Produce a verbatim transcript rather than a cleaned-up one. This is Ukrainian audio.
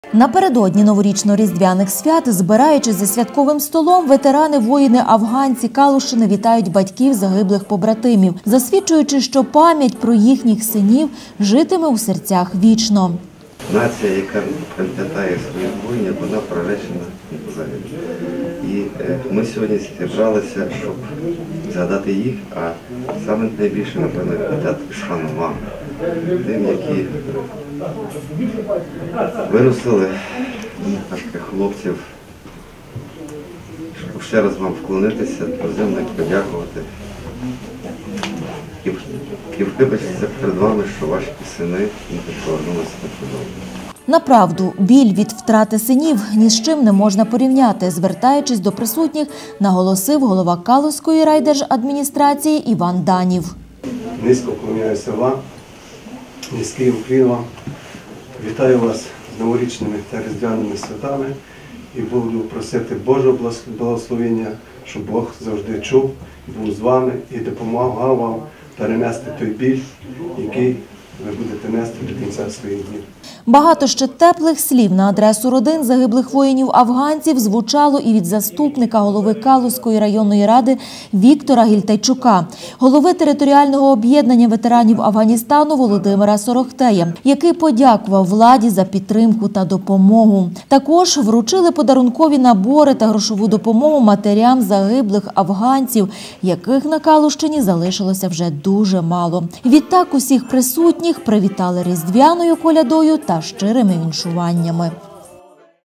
Напередодні новорічно-різдвяних свят, збираючись за святковим столом, ветерани-воїни-афганці Калущини вітають батьків загиблих побратимів, засвідчуючи, що пам'ять про їхніх синів житиме у серцях вічно. Нація, яка пам'ятає своїх воїнів, вона приречена загибель. І ми сьогодні зібралися, щоб згадати їх, а саме найбільше, напевно, віддати шану вам, тим, які виростили таких хлопців, щоб ще раз вам вклонитися, поземно подякувати і вибачитися перед вами, що ваші сини не повернулися додому. Направду, біль від втрати синів ні з чим не можна порівняти, звертаючись до присутніх, наголосив голова Калузької райдержадміністрації Іван Данів. Низько вклоняюся вам, низький уклін вам. Вітаю вас з новорічними та різдвяними святами і буду просити Божого благословення, щоб Бог завжди чув, був з вами і допомагав вам перенести той біль, який ви будете нести до кінця своїх днів. Багато ще теплих слів на адресу родин загиблих воїнів-афганців звучало і від заступника голови Калузької районної ради Віктора Гільтайчука, голови територіального об'єднання ветеранів Афганістану Володимира Сорохтея, який подякував владі за підтримку та допомогу. Також вручили подарункові набори та грошову допомогу матерям загиблих афганців, яких на Калущині залишилося вже дуже мало. Відтак усіх присутніх привітали різдвяною колядою та щирими віншуваннями.